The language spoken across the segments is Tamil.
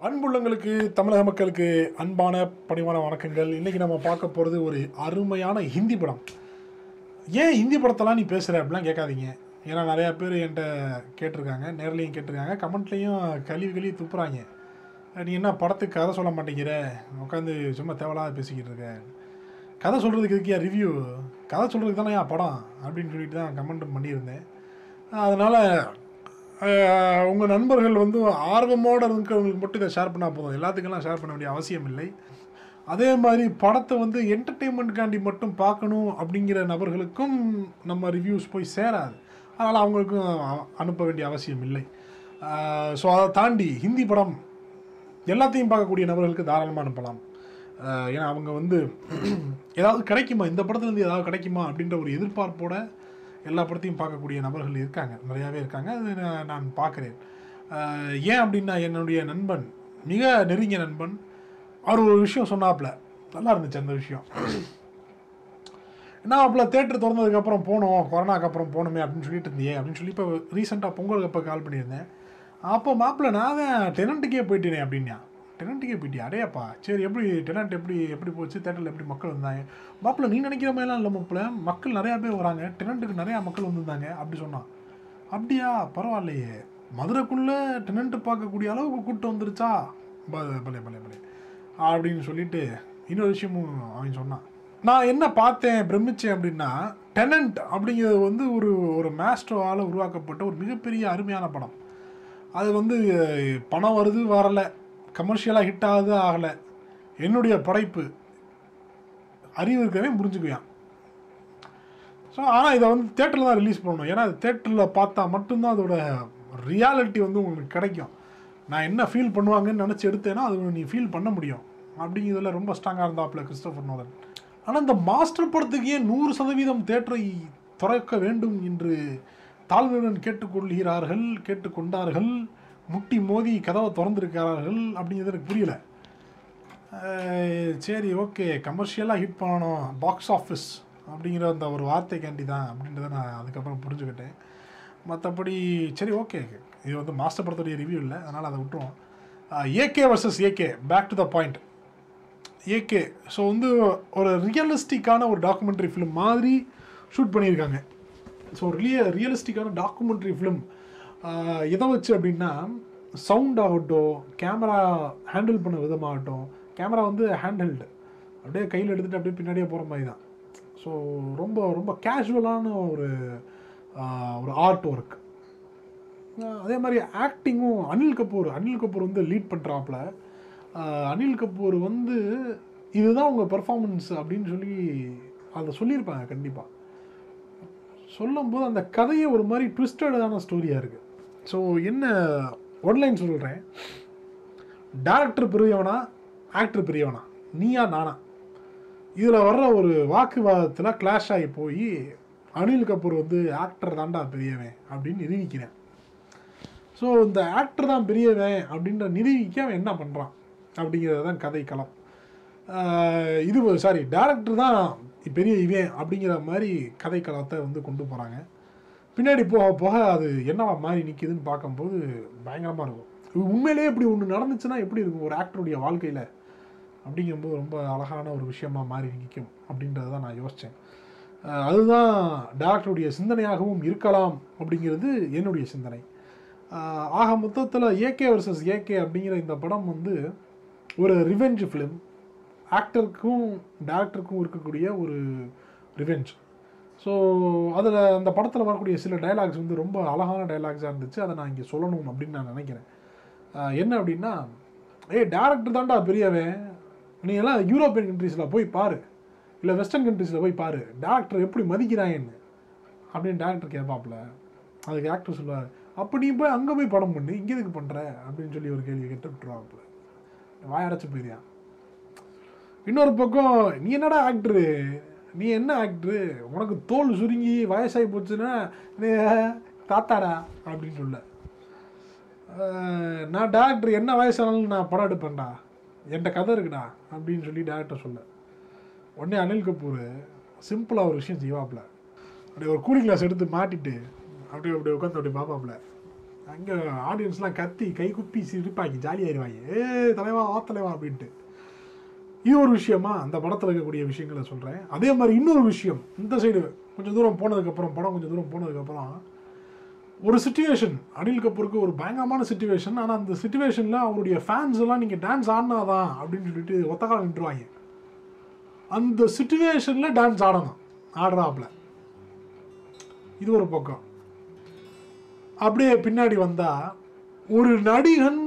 அன்புள்ளங்களுக்கு தமிழக மக்களுக்கு அன்பான பணிவான வணக்கங்கள். இன்றைக்கி நம்ம பார்க்க போகிறது ஒரு அருமையான ஹிந்தி படம். ஏன் ஹிந்தி படத்தெல்லாம் நீ பேசுகிற அப்படிலாம் கேட்காதீங்க. ஏன்னா நிறையா பேர் என்கிட்ட கேட்டிருக்காங்க, நேர்லேயும் கேட்டிருக்காங்க, கமெண்ட்லேயும் கழுவி துப்புறாங்க. நீ என்ன படத்துக்கு கதை சொல்ல மாட்டேங்கிற, உட்காந்து சும்மா தேவையில்லாத பேசிக்கிட்டு இருக்க, கதை சொல்கிறதுக்கு இருக்கியா ரிவ்யூ, கதை சொல்கிறதுக்கு தானே படம் அப்படின்னு சொல்லிட்டு தான் கமெண்ட் பண்ணியிருந்தேன். அதனால் உங்கள் நண்பர்கள் வந்து ஆர்வமோடு இருக்கிறவங்களுக்கு மட்டும் இதை ஷேர் பண்ணால் போதும், எல்லாத்துக்கெல்லாம் ஷேர் பண்ண வேண்டிய அவசியம் இல்லை. அதே மாதிரி படத்தை வந்து என்டர்டெயின்மெண்ட்காண்டி மட்டும் பார்க்கணும் அப்படிங்கிற நபர்களுக்கும் நம்ம ரிவ்யூஸ் போய் சேராது, அதனால் அவங்களுக்கும் அனுப்ப வேண்டிய அவசியம் இல்லை. ஸோ அதை தாண்டி ஹிந்தி படம் எல்லாத்தையும் பார்க்கக்கூடிய நபர்களுக்கு தாராளமாக அனுப்பலாம். ஏன்னா அவங்க வந்து ஏதாவது கிடைக்குமா, இந்த படத்துலேருந்து ஏதாவது கிடைக்குமா அப்படின்ற ஒரு எதிர்பார்ப்போட எல்லா படத்தையும் பார்க்கக்கூடிய நபர்கள் இருக்காங்க, நிறையாவே இருக்காங்க. அது நான் பார்க்குறேன். ஏன் அப்படின்னா என்னுடைய நண்பன், மிக நெருங்கிய நண்பன், அவர் ஒரு விஷயம் சொன்னாப்புல, நல்லா இருந்துச்சு அந்த விஷயம். என்ன அப்பல தேட்டர் திறந்ததுக்கப்புறம் போனோம், கொரோனாக்கு அப்புறம் போகணுமே அப்படின்னு சொல்லிட்டு இருந்தியே அப்படின்னு சொல்லி இப்போ ரீசெண்டாக பொங்கலுக்கு அப்போ கால் பண்ணியிருந்தேன். அப்போ மாப்பிள்ள நான் தான் டெனண்ட்டுக்கே போயிட்டேனே அப்படின்னா. டெனண்ட்டுக்கே போயிட்டியா, அடையாப்பா, சரி எப்படி டெனண்ட் எப்படி போச்சு, தேட்டரில் எப்படி மக்கள் வந்தாங்க? மாப்பிள்ள நீ நினைக்கிற மாதிரிலாம் இல்லை மாப்பிள்ள, மக்கள் நிறையா பேர் வராங்க, டெனண்ட்டுக்கு நிறையா மக்கள் வந்திருந்தாங்க அப்படி சொன்னான். அப்படியா, பரவாயில்லையே, மதுரைக்குள்ளே டெனண்ட்டு பார்க்கக்கூடிய அளவுக்கு கூட்டம் வந்துருச்சா, பலே அப்படின்னு சொல்லிட்டு இன்னொரு விஷயமும் அவன் சொன்னான். நான் என்ன பார்த்தேன் பிரமிச்சேன் அப்படின்னா, டெனண்ட் அப்படிங்கிறது வந்து ஒரு மாஸ்டரால் உருவாக்கப்பட்ட ஒரு மிகப்பெரிய அருமையான படம். அது வந்து பணம் வருது வரலை, கமர்ஷியலாக ஹிட் ஆகுது ஆகலை, என்னுடைய படைப்பு அறிவு இருக்கவே புரிஞ்சுக்குவேன். ஸோ ஆனால் இதை வந்து தேட்டரில் தான் ரிலீஸ் பண்ணணும், ஏன்னா அது தேட்டரில் பார்த்தா மட்டும்தான் அதோட ரியாலிட்டி வந்து உங்களுக்கு கிடைக்கும். நான் என்ன ஃபீல் பண்ணுவாங்கன்னு நினச்சி எடுத்தேன்னா அது நீ ஃபீல் பண்ண முடியும் அப்படிங்கிறதுல ரொம்ப ஸ்ட்ராங்காக இருந்தாப்புல கிறிஸ்டோபர் நோலன். ஆனால் இந்த மாஸ்டர் படத்துக்கு ஏன் 100% தேட்டரை திறக்க வேண்டும் என்று தாழ்மையுடன் கேட்டுக்கொண்டார்கள், முட்டி மோதி கதவை திறந்துருக்கிறார்கள் அப்படிங்கிறது எனக்கு புரியல. சரி ஓகே, கமர்ஷியலாக ஹிட் பண்ணணும், பாக்ஸ் ஆஃபீஸ் அப்படிங்கிற அந்த ஒரு வார்த்தைக்காண்டி தான் அப்படின்றத நான் அதுக்கப்புறம் புரிஞ்சுக்கிட்டேன். மற்றபடி சரி ஓகே, இது வந்து மாஸ்டர் படத்துடைய ரிவ்யூ இல்லை, அதனால் அதை விட்டுருவோம். AK versus AK, back to the point. AK so வந்து ஒரு ரியலிஸ்டிக்கான ஒரு டாக்குமெண்ட்ரி ஃபிலிம் மாதிரி ஷூட் பண்ணியிருக்காங்க. ஸோ ரியலிஸ்டிக்கான டாக்குமெண்ட்ரி ஃபிலிம் எதை வச்சு அப்படின்னா, சவுண்ட் ஆகட்டும், கேமரா ஹேண்டில் பண்ண விதமாகட்டும், கேமரா வந்து ஹேண்ட்ஹெல்டு, அப்படியே கையில் எடுத்துகிட்டு அப்படியே பின்னாடியே போகிற மாதிரி தான். ஸோ ரொம்ப ரொம்ப கேஷுவலான ஒரு ஆர்ட் ஒர்க். அதே மாதிரி ஆக்டிங்கும் அனில் கபூர் வந்து லீட் பண்ணுறாப்புல. அனில் கபூர் வந்து இதுதான் உங்கள் பெர்ஃபார்மன்ஸ் அப்படின்னு சொல்லி அதை சொல்லியிருப்பாங்க. கண்டிப்பாக சொல்லும்போது அந்த கதையை ஒரு மாதிரி ட்விஸ்டடான ஸ்டோரியாக இருக்குது. ஸோ என்ன ஒன்லைன் சொல்கிறேன், டேரக்டர் பெரியவனா ஆக்டர் பெரியவனா, நீயா நானா, இதில் வர்ற ஒரு வாக்குவாதத்தில் கிளாஷ் ஆகி போய் அனில் கபூர் வந்து ஆக்டர் தான்டா பெரியவன் அப்படின்னு நிரூபிக்கிறேன். ஸோ இந்த ஆக்டர் தான் பெரியவன் அப்படின்ற நிரூபிக்க அவன் என்ன பண்ணுறான் அப்படிங்கிறது தான் கதை களம். டேரக்டர் தான் பெரிய இவன் அப்படிங்கிற மாதிரி கதை களத்தை வந்து கொண்டு போகிறாங்க. பின்னாடி போக அது என்னவா மாறி நிற்கிதுன்னு பார்க்கும்போது பயங்கரமாக இருக்கும். உண்மையிலேயே இப்படி ஒன்று நடந்துச்சுன்னா எப்படி இருக்கும் ஒரு ஆக்டருடைய வாழ்க்கையில் அப்படிங்கும்போது ரொம்ப அழகான ஒரு விஷயமா மாறி நிற்கும் அப்படின்றத தான் நான் யோசித்தேன். அதுதான் டேரக்டருடைய சிந்தனையாகவும் இருக்கலாம் அப்படிங்கிறது என்னுடைய சிந்தனை. ஆக மொத்தத்தில் ஏகே வர்சஸ் ஏகே அப்படிங்கிற இந்த படம் வந்து ஒரு ரிவெஞ்ச் ஃபிலிம், ஆக்டருக்கும் டேரக்டருக்கும் இருக்கக்கூடிய ஒரு ரிவெஞ்ச். ஸோ அதில் அந்த படத்தில் வரக்கூடிய சில டைலாக்ஸ் வந்து ரொம்ப அழகான டைலாக்ஸாக இருந்துச்சு, அதை நான் இங்கே சொல்லணும் அப்படின்னு நான் நினைக்கிறேன். என்ன அப்படின்னா, டேரக்டர் தான்டா பெரியவன், நீ எல்லாம் யூரோப்பியன் கண்ட்ரீஸில் போய் பாரு, இல்லை வெஸ்டர்ன் கண்ட்ரீஸில் போய் பாரு, டேரக்டர் எப்படி மதிக்கிறாங்கன்னு அப்படின்னு டேரக்டர் கேட்பாப்புல. அதுக்கு ஆக்டர் சொல்லுவார், அப்போ நீ போய் அங்கே போய் படம் பண்ணு, இங்கே எதுக்கு பண்ணுற அப்படின்னு சொல்லி ஒரு கேள்வி கேட்டு விட்டுருவாப்புல. வாயடைச்சு போயிரியா. இன்னொரு பக்கம், நீ என்னடா ஆக்டரு, நீ என்ன ஆக்டரு, உனக்கு தோல் சுருங்கி வயசாகி போச்சுன்னா நீ தாத்தாரா அப்படின்னு சொல்ல, நான் டேரக்டர் என்ன வயசானாலும் நான் படம் எடுப்பேன்டா, என்கிட்ட கதை இருக்குடா அப்படின்னு சொல்லி டேரக்டர் சொல்ல. உடனே அனில் கபூர் சிம்பிளாக ஒரு விஷயம் செய்வாப்புல, அப்படியே ஒரு கூலிங் கிளாஸ் எடுத்து மாட்டிட்டு அப்படியே உட்காந்து அப்படி பார்ப்பாப்புல, அங்கே ஆடியன்ஸ்லாம் கத்தி கை குப்பி சிரிப்பாங்க, ஜாலியாயிருவாங்க, தலைவா தலைவா அப்படின்ட்டு. இது ஒரு விஷயமா அந்த படத்தில் இருக்கக்கூடிய விஷயங்களை சொல்கிறேன். அதே மாதிரி இன்னொரு விஷயம், இந்த சைடு கொஞ்சம் தூரம் போனதுக்கப்புறம், படம் கொஞ்சம் தூரம் போனதுக்கப்புறம் ஒரு சிச்சுவேஷன், அனில் கபூருக்கு ஒரு பயங்கரமான சிச்சுவேஷன். ஆனால் அந்த சிச்சுவேஷனில் அவருடைய ஃபேன்ஸ் எல்லாம் நீங்கள் டான்ஸ் ஆடினாதான் அப்படின்னு சொல்லிட்டு ஒத்தக்கால நின்றுவாங்க. அந்த சிச்சுவேஷனில் டான்ஸ் ஆடணும், ஆடுறாப்புல. இது ஒரு பக்கம். அப்படியே பின்னாடி வந்தால் ஒரு நடிகன்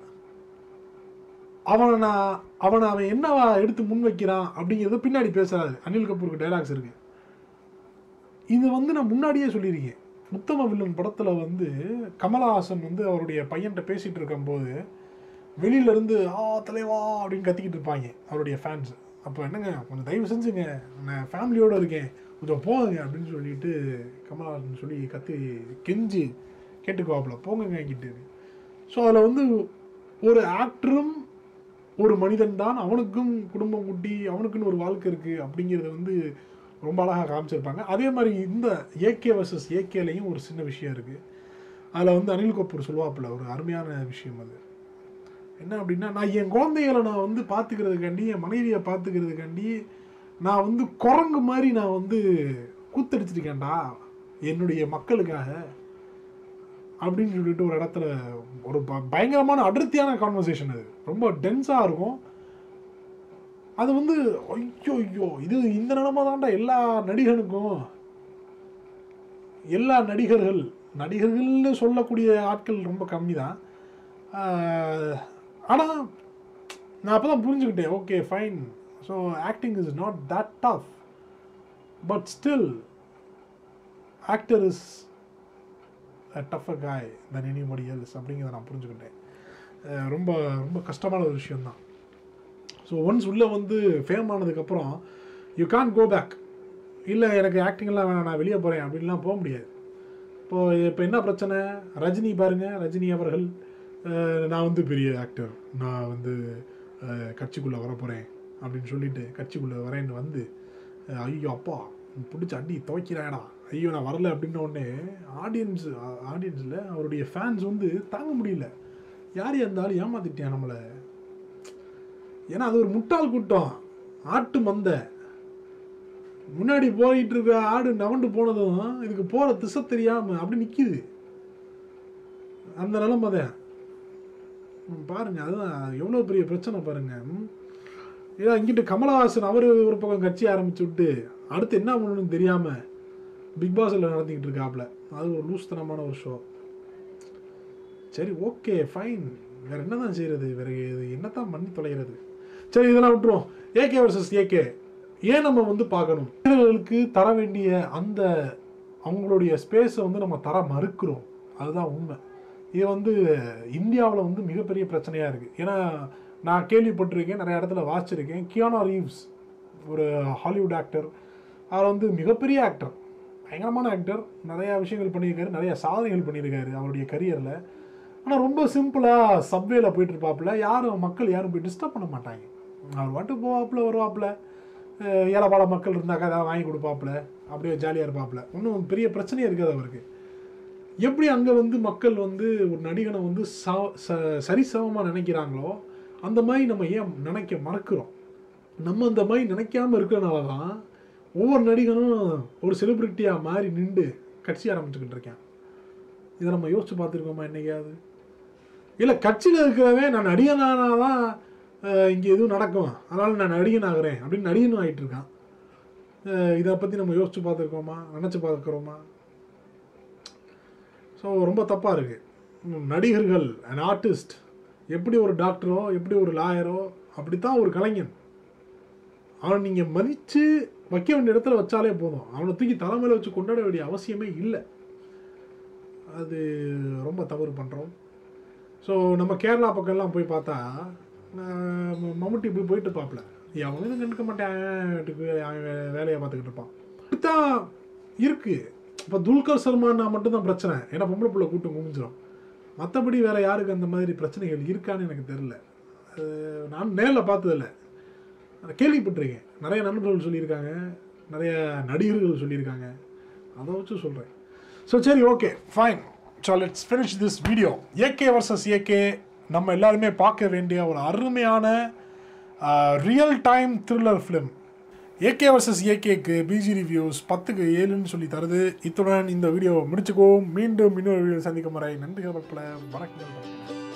அவன் என்னவா எடுத்து முன் வைக்கிறான் அப்படிங்கிறத பின்னாடி பேசுறாரு. அனில் கபூருக்கு டைலாக்ஸ் இருக்கு. இது நான் முன்னாடியே சொல்லியிருக்கேன். உத்தம வில்லன் படத்தில் கமலஹாசன் அவருடைய பையன்கிட்ட பேசிகிட்டு இருக்கும்போது வெளியிலேருந்து தலைவா அப்படின்னு கத்திக்கிட்டு இருப்பாங்க அவருடைய ஃபேன்ஸ். அப்போ என்னங்க கொஞ்சம் தயவு செஞ்சுங்க, நான் ஃபேமிலியோடு இருக்கேன், கொஞ்சம் போங்க அப்படின்னு சொல்லிட்டு கமலஹாசன் சொல்லி கத்தி கெஞ்சி கேட்டுக்குவாப்புல, போங்க கிட்டு. ஸோ அதில் ஒரு ஆக்டரும் ஒரு மனிதன் தான், அவனுக்கும் குடும்பம் குட்டி, அவனுக்குன்னு ஒரு வாழ்க்கை இருக்குது அப்படிங்கிறத ரொம்ப அழகாக காமிச்சிருப்பாங்க. அதே மாதிரி இந்த ஏகே வர்சஸ் ஏகேலையும் ஒரு சின்ன விஷயம் இருக்குது. அதில் அனில் கபூர் சொல்லுவாப்புல ஒரு அருமையான விஷயம். அது என்ன அப்படின்னா, நான் என் குழந்தைகளை நான் பார்த்துக்கிறதுக்காண்டி, என் மனைவியை பார்த்துக்கிறதுக்காண்டி நான் குரங்கு மாதிரி நான் கூத்தடிச்சிருக்கேன்டா என்னுடைய மக்களுக்காக அப்படின்னு சொல்லிட்டு ஒரு இடத்துல ஒரு பயங்கரமான அடர்த்தியான கான்வர்சேஷன். அது ரொம்ப டென்ஸாக இருக்கும். அது ஐயோ இது இந்த நிலைமை தான்டா எல்லா நடிகனுக்கும். எல்லா நடிகர்கள்னு சொல்லக்கூடிய ஆட்கள் ரொம்ப கம்மி தான். ஆனால் நான் அப்போ தான் புரிஞ்சுக்கிட்டேன், okay fine, so acting is not that tough, but still actor is a tougher guy than anybody else அப்படிங்கிறத நான் புரிஞ்சுக்கிட்டேன். ரொம்ப ரொம்ப கஷ்டமான ஒரு விஷயந்தான். ஸோ ஒன்ஸ் உள்ளே ஃபேம் ஆனதுக்கப்புறம் யூ கான்ட் கோ பேக். இல்லை எனக்கு ஆக்டிங்லாம் வேணாம், நான் வெளியே போகிறேன் அப்படின்லாம் போக முடியாது. இப்போ என்ன பிரச்சனை, ரஜினி பாருங்கள், ரஜினி அவர்கள் நான் பெரிய ஆக்டர், நான் கட்சிக்குள்ளே வர போகிறேன் அப்படின்னு சொல்லிட்டு கட்சிக்குள்ளே வரேன்னு ஐயோ அப்பா பிடிச்சி அடி துவைக்கிறாடா, ஐயோ நான் வரல அப்படின்ன உடனே ஆடியன்ஸில் அவருடைய ஃபேன்ஸ் தாங்க முடியல, யார் இருந்தாலும் ஏமாத்திட்டேன் நம்மளை. ஏன்னா அது ஒரு முட்டாள் கூட்டம், ஆட்டு மந்த முன்னாடி போயிட்டு இருக்க ஆடு நவண்டு போனதும் இதுக்கு போகிற திசை தெரியாமல் அப்படி நிற்கிது. அந்த நிலைமை தான் பாருங்கள். அதுதான் எவ்வளோ பெரிய பிரச்சனை பாருங்கள். ஏன்னா இங்கிட்டு கமலஹாசன் அவர் ஒரு பக்கம் கட்சி ஆரம்பிச்சு விட்டு அடுத்து என்ன பண்ணணும்னு தெரியாமல் பிக் பாஸில் நடத்திக்கிட்டு இருக்காப்புல. அது ஒரு லூஸ்தனமான ஒரு ஷோ. சரி ஓகே ஃபைன், வேறு என்ன தான் செய்கிறது, வேறு என்னத்தான் பண்ணி தொலைகிறது. சரி இதெல்லாம் விட்டுருவோம். ஏகே வர்சஸ் ஏகே ஏன் நம்ம பார்க்கணும், வீரர்களுக்கு தர வேண்டிய அந்த அவங்களுடைய ஸ்பேஸை நம்ம தர மறுக்கிறோம், அதுதான் உண்மை. இது இந்தியாவில் மிகப்பெரிய பிரச்சனையாக இருக்குது. ஏன்னா நான் கேள்விப்பட்டிருக்கேன், நிறைய இடத்துல வாசிச்சிருக்கேன். கியானோ ரீவ்ஸ் ஒரு ஹாலிவுட் ஆக்டர், அவர் மிகப்பெரிய ஆக்டர், பயங்கரமான ஆக்டர், நிறையா விஷயங்கள் பண்ணியிருக்காரு, நிறையா சாதனைகள் பண்ணியிருக்காரு அவருடைய கரியரில். ஆனால் ரொம்ப சிம்பிளாக சப்வேல போயிட்டுருப்பாப்புல, மக்கள் யாரும் போய் டிஸ்டர்ப் பண்ண மாட்டாங்க. அவர் வாட்டு போவாப்புல வருவாப்புல, ஏழைப்பாள மக்கள் இருந்தாக்கா ஏதாவது வாங்கி கொடுப்பாப்புல, அப்படியே ஜாலியாக இருப்பாப்புல, ஒன்றும் பெரிய பிரச்சனையே இருக்காது அவருக்கு. எப்படி அங்கே மக்கள் ஒரு நடிகனை சரிசமமாக நினைக்கிறாங்களோ அந்த மாதிரி நம்ம ஏன் நினைக்க மறக்கிறோம். நம்ம அந்த மாதிரி நினைக்காமல் இருக்கிறனால தான் ஒவ்வொரு நடிகனும் ஒரு செலிப்ரிட்டியாக மாறி நின்று கட்சி ஆரம்பிச்சுக்கிட்டு இருக்கேன். இதை நம்ம யோசிச்சு பார்த்துருக்கோமா என்னைக்காவது? இல்லை கட்சியில் இருக்கிறவே நான் நடிகனானால் தான் இங்கே எதுவும் நடக்கும், அதனால் நான் நடிகன் ஆகிறேன் அப்படின்னு நடிகனும் ஆகிட்டு இருக்கான். இதை பற்றி நம்ம யோசிச்சு பார்த்துருக்கோமா, நினச்சி பார்க்குறோமா? ஸோ ரொம்ப தப்பாக இருக்குது. நடிகர்கள் அண்ட் ஆர்டிஸ்ட் எப்படி ஒரு டாக்டரோ எப்படி ஒரு லாயரோ அப்படித்தான் ஒரு கலைஞன். அவனை நீங்கள் மதித்து வைக்க வேண்டிய இடத்துல வச்சாலே போதும், அவனை தூக்கி தலைமையில் வச்சு கொண்டாட வேண்டிய அவசியமே இல்லை. அது ரொம்ப தவறு பண்ணுறோம். ஸோ நம்ம கேரளா பக்கம்லாம் போய் பார்த்தா மம்முட்டி இப்படி போயிட்டு இருப்பாப்புல, அவன் எதுவும் கண்டுக்க மாட்டேன், அவன் வேலையை பார்த்துக்கிட்டு இருப்பான். இப்படித்தான் இருக்குது. இப்போ துல்கர் சல்மான்னா மட்டும்தான் பிரச்சனை, ஏன்னா பொம்பளை பிள்ளை கூட்டம் குமிஞ்சிடும். மற்றபடி வேறு யாருக்கு அந்த மாதிரி பிரச்சனைகள் இருக்கான்னு எனக்கு தெரில. நான் நேரில் பார்த்ததில்ல, கேள்விப்பட்டிருக்கேன், நிறைய நண்பர்கள் சொல்லியிருக்காங்க, நிறைய நடிகர்கள் சொல்லியிருக்காங்க, அதை வச்சு சொல்கிறேன். ஸோ சரி okay fine. So let's finish this video. AK versus AK நம்ம எல்லாருமே பார்க்க வேண்டிய ஒரு அருமையான real time thriller film. AK versus ஏகேக்கு பிஜி ரிவ்யூஸ் 10க்கு 7ன்னு சொல்லி தருது. இத்துடன் இந்த வீடியோ முடிச்சுக்கோ. மீண்டும் இன்னொரு வீடியோ சந்திக்கும் வரை நன்றி மக்களை. வணக்கம்.